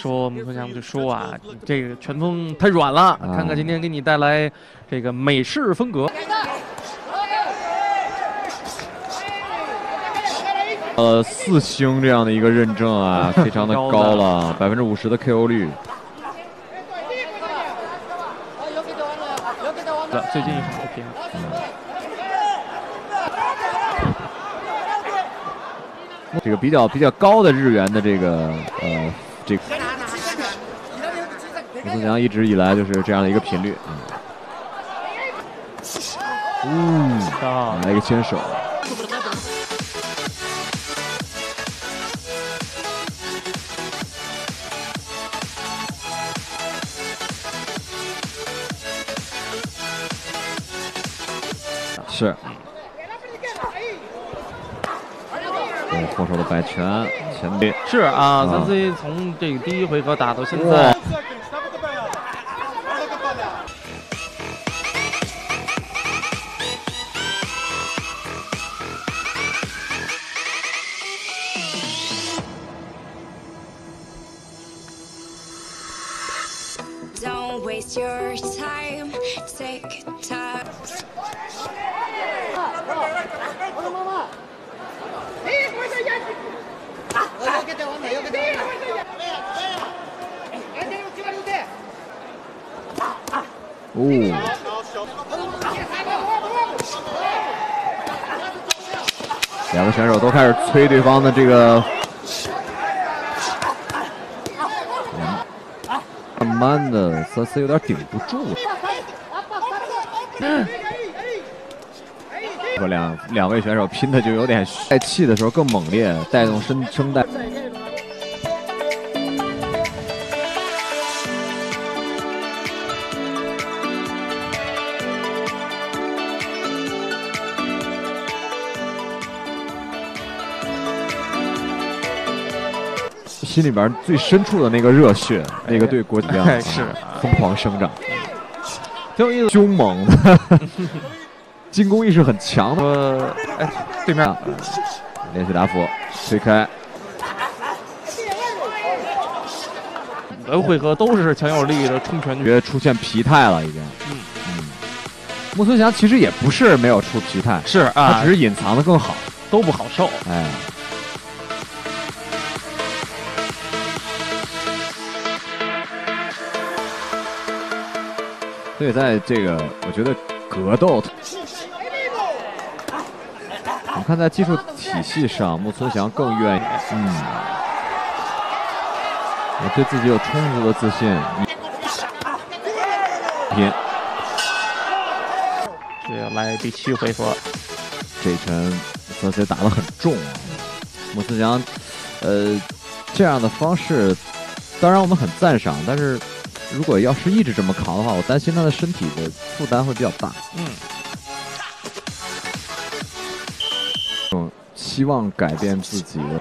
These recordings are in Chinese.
说木村翔就说啊，这个拳风太软了，看看今天给你带来这个美式风格。 4星这样的一个认证啊，非常的高了，50%的 KO 率。 最近一场是平。 这个比较高的日元的这个木村翔一直以来就是这样的一个频率。来一个牵手。是。后手的摆拳，前臂是啊，3C 从这个第一回合打到现在， Don't waste your time, take time. 两个选手都开始催对方的这个，慢慢的，3C 有点顶不住了。说两位选手拼的就有点带气的时候更猛烈，带动声带。心里边最深处的那个热血，那个对国际是疯狂生长，挺有意思，凶猛的，进攻意识很强的。 对面连续打斧，推开。 回合都是强有力的冲拳， 觉得出现疲态了已经。木村翔其实也不是没有出疲态， 是啊， 他只是隐藏的更好， 都不好受。 所以在这个，我觉得格斗，我看在技术体系上，木村翔更愿意，也对自己有充足的自信。拼， 这要来第7回合， 这一拳3C打得很重啊。木村翔，这样的方式，当然我们很赞赏，但是。如果要是一直这么扛的话，我担心他的身体的负担会比较大。希望改变自己的。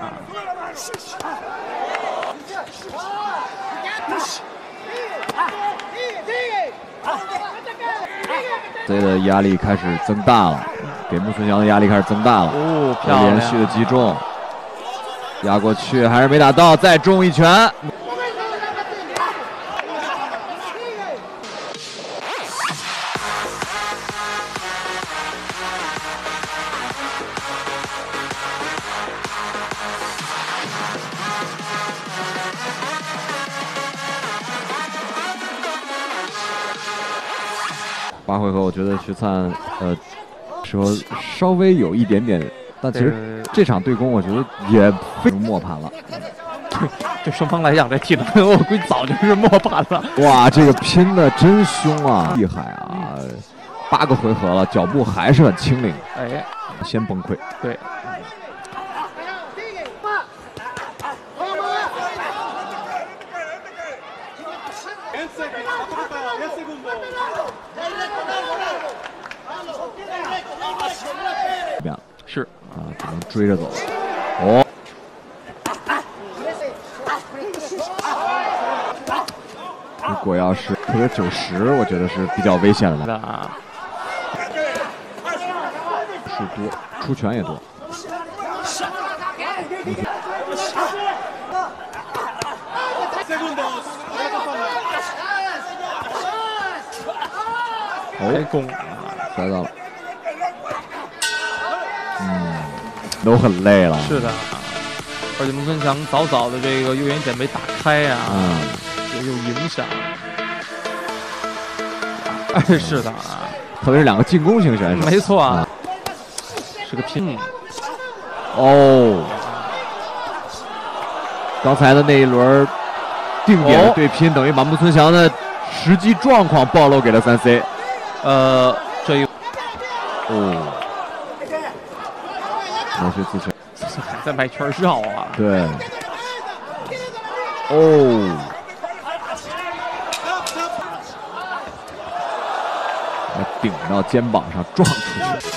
所以的压力开始增大了，给木村翔的压力开始增大了。 漂亮！ 连续的击中，压过去还是没打到，再中一拳。8回合，我觉得徐灿，说稍微有一点点，但其实这场对攻，我觉得也非常磨盘了。 对双方来讲，这体能我估计早就是磨盘了。 哇，这个拼的真凶啊，厉害啊！8个回合了，脚步还是很轻灵。先崩溃。 对。是啊，只能追着走。如果要是特别90，我觉得是比较危险的了。数多，出拳也多。 开弓， 摔到了，都很累了。 是的，而且穆村祥早早的这个右眼睑被打开呀，也有影响。哎，是的啊， 特别是两个进攻型选手， 没错啊，是个拼。 刚才的那一轮定点的对拼，等于把木村翔的实际状况暴露给了3C。 这一连续自拳， 还在外圈绕啊。 对。顶到肩膀上撞出去。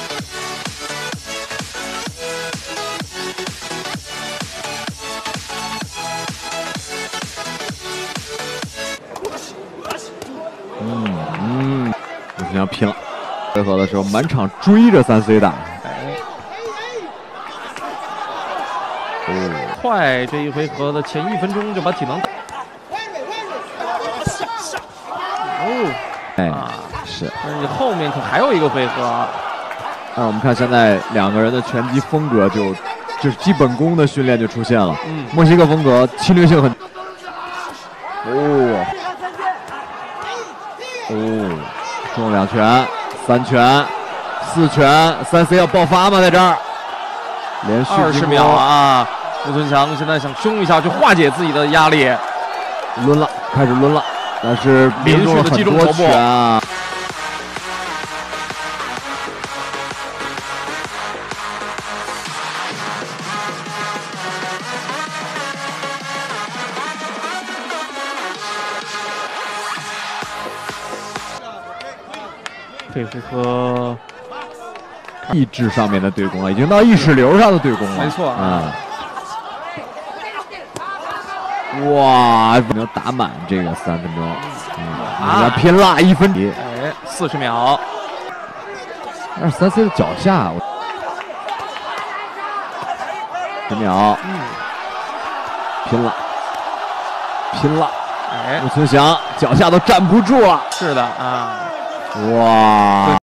穆村翔拼了。回合的时候满场追着3C 打。 快，这一回合的前1分钟就把体能打。 是。 但是后面可还有一个回合。 那我们看现在两个人的拳击风格就是基本功的训练就出现了。墨西哥风格侵略性很。中2拳、3拳、4拳，3C 要爆发吗？在这儿，连续 20秒啊！穆村翔现在想凶一下去化解自己的压力， 抡了，开始抡了，但是连续的击中头部啊！ 这回合意志上面的对攻了，已经到意识流上的对攻了。 没错啊。 哇，能打满这个3分钟，拼了1分。 40秒。 但是3C 的脚下，10秒，拼了。穆村翔脚下都站不住了。 是的啊。 哇！